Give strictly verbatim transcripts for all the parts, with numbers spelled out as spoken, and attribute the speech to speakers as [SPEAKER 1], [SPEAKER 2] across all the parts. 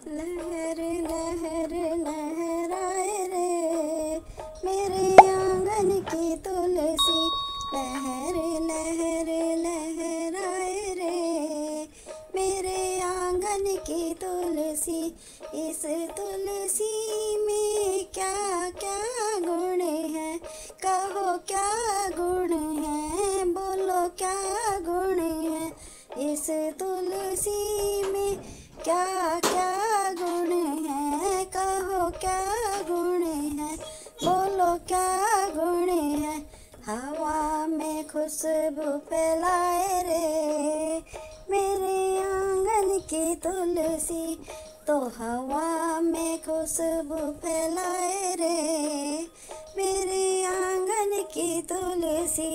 [SPEAKER 1] लहर लहर लहराए रे मेरे आंगन की तुलसी। लहर लहर लहराए रे मेरे आंगन की तुलसी। इस तुलसी में क्या क्या गुण है, कहो क्या गुण है, बोलो क्या गुण है। इस तुलसी में क्या क्या गुण है, कहो क्या गुण है, बोलो क्या गुण है। हवा में खुशबू फैलाए रे मेरे आंगन की तुलसी। तो हवा में खुशबू फैलाए रे मेरे आंगन की तुलसी।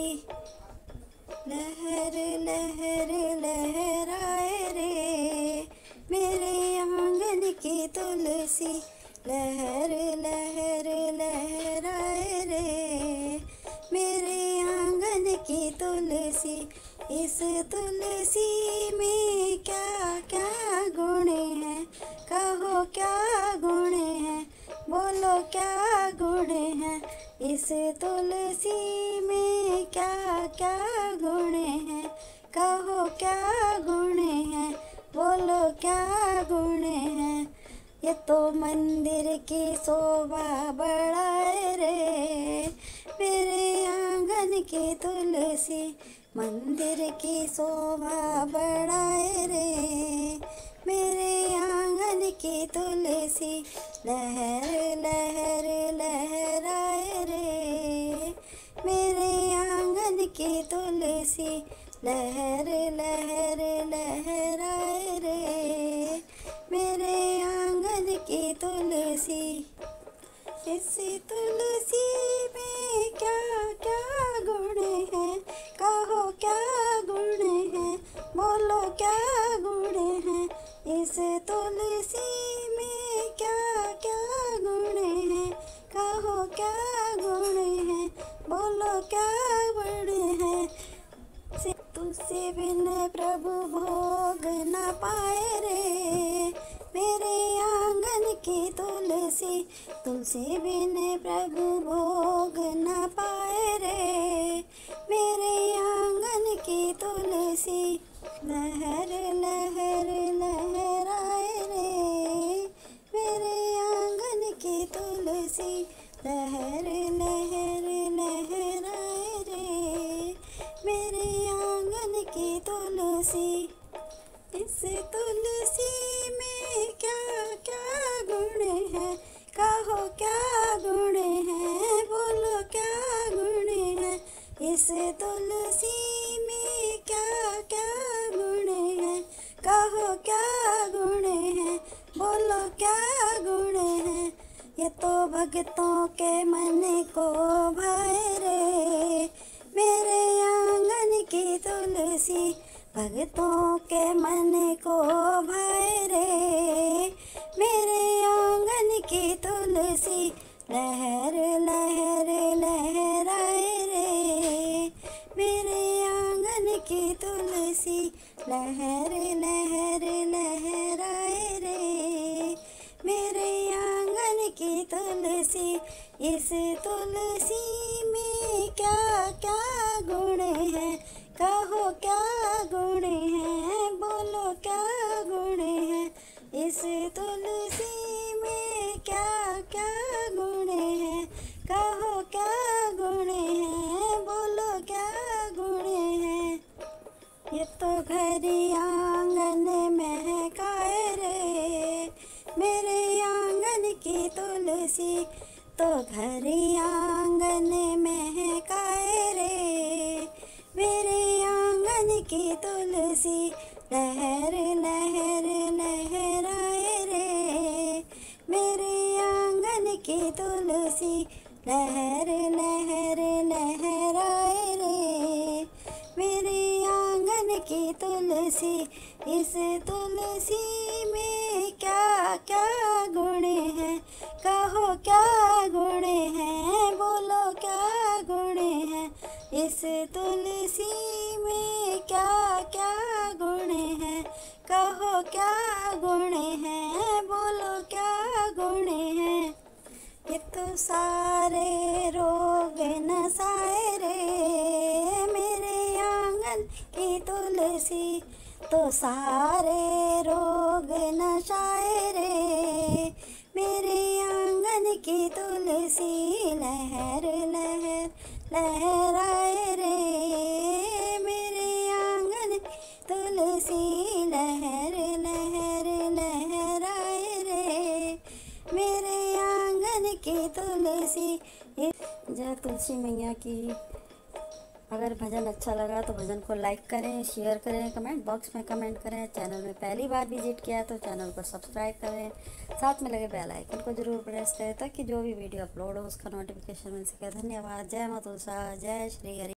[SPEAKER 1] लहर लहर लहराए रे मेरे आंगन की तुलसी। लहर लहर लहराए रे मेरे आंगन की तुलसी। इस तुलसी में क्या क्या गुण है, कहो क्या गुण है, बोलो क्या गुण है। इस तुलसी में क्या क्या गुण है, कहो क्या गुण है, बोलो क्या गुण है। ये तो मंदिर की शोभा बढ़ाए रे मेरे आंगन की तुलसी। मंदिर की शोभा बढ़ाए रे मेरे आंगन की तुलसी। लहर लहर लहराए रे मेरे आंगन की तुलसी। लहर लहर लहराए रे मेरे आंगन की तुलसी। इस तुलसी में क्या क्या गुण है, कहो क्या गुण है, बोलो क्या गुण है। इस तुलसी में क्या क्या गुण है, कहो क्या गुण है, बोलो क्या गुण है। तुझसे बिन प्रभु भोग न पाए रे मेरे आंगन की तुलसी। तुलसी बिन प्रभु भोग न पाए रे मेरे आंगन की तुलसी। लहर लहर लहराए रे मेरे आंगन की तुलसी। लहर लहर लहराए रे मेरे आंगन की तुलसी। इस तुलसी में क्या क्या गुण है, कहो क्या गुण है, बोलो क्या गुण है। इस तुलसी में क्या क्या गुण है, कहो क्या गुण है, बोलो क्या गुण है। ये तो भक्तों के मन को भाए रे मेरे आंगन की तुलसी। भक्तों के मन को भाए रे मेरे आंगन की तुलसी। लहर लहर लहराए रे मेरे आंगन की तुलसी। लहर लहर लहराए रे मेरे आंगन की तुलसी। इस तुलसी में क्या क्या गुण है, कहो क्या गुण है, बोलो क्या गुण है। इस तुलसी में क्या क्या गुण है, कहो क्या गुण है, बोलो क्या गुण है। ये तो घर आंगन महकाए रे मेरे आंगन की तुलसी। तो घर आंगन महकाए रे मेरे आंगन की तुलसी। लहर लहर लहराए रे मेरे आंगन की तुलसी। लहर लहर लहराए रे मेरे आंगन की तुलसी। इस तुलसी में क्या क्या गुण है, कहो क्या गुण है, बोलो क्या गुण है। इस तुलसी में क्या क्या गुण है, कहो क्या गुण है, बोलो तो सारे रोग नसाए रे, मेरे आंगन की तुलसी तो सारे रोग नशाए रे, मेरे आंगन की तुलसी लहर लहर लहराए रे, मेरे आंगन तुलसी लहर लहर लहराए रे, मेरे आंगन की तुलसी। जय तुलसी मैया की। अगर भजन अच्छा लगा तो भजन को लाइक करें, शेयर करें, कमेंट बॉक्स में कमेंट करें। चैनल में पहली बार विजिट किया है तो चैनल को सब्सक्राइब करें, साथ में लगे बेल आइकन को जरूर प्रेस करें ताकि जो भी वीडियो अपलोड हो उसका नोटिफिकेशन मिल सके। धन्यवाद। जय मां तुलसा, जय श्री हरि।